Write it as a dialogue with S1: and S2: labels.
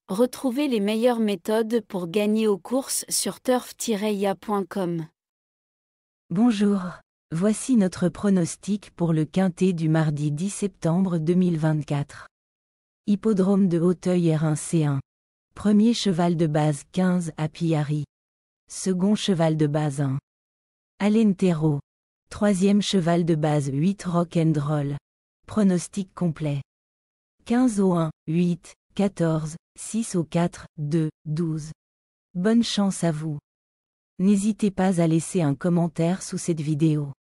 S1: Retrouvez les meilleures méthodes pour gagner aux courses sur turf-ia.com.
S2: Bonjour, voici notre pronostic pour le quintet du mardi 10 septembre 2024. Hippodrome de Hauteuil R1C1. Premier cheval de base 15 Happy Harry. Second cheval de base 1. Alentero. Troisième cheval de base 8 Rock and Roll. Pronostic complet. 15 au 1, 8, 14, 6 au 4, 2, 12. Bonne chance à vous. N'hésitez pas à laisser un commentaire sous cette vidéo.